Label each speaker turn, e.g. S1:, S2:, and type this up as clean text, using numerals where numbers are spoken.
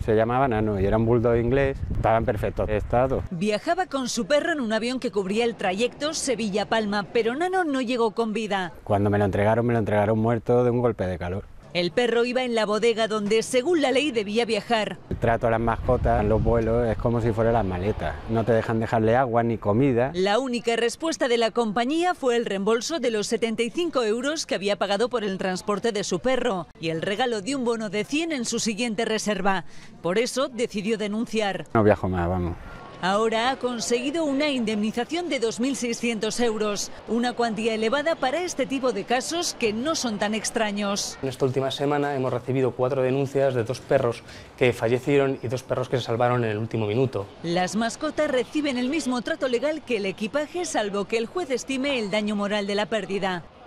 S1: Se llamaba Nano y era un bulldog inglés, estaba en perfecto estado.
S2: Viajaba con su perro en un avión que cubría el trayecto Sevilla-Palma, pero Nano no llegó con vida.
S1: Cuando me lo entregaron muerto de un golpe de calor.
S2: El perro iba en la bodega donde, según la ley, debía viajar.
S1: El trato a las mascotas en los vuelos es como si fueran las maletas. No te dejan dejarle agua ni comida.
S2: La única respuesta de la compañía fue el reembolso de los 75 euros que había pagado por el transporte de su perro y el regalo de un bono de 100 en su siguiente reserva. Por eso decidió denunciar.
S1: No viajo más, vamos.
S2: Ahora ha conseguido una indemnización de 2.600 euros, una cuantía elevada para este tipo de casos que no son tan extraños.
S3: En esta última semana hemos recibido 4 denuncias de 2 perros que fallecieron y 2 perros que se salvaron en el último minuto.
S2: Las mascotas reciben el mismo trato legal que el equipaje, salvo que el juez estime el daño moral de la pérdida.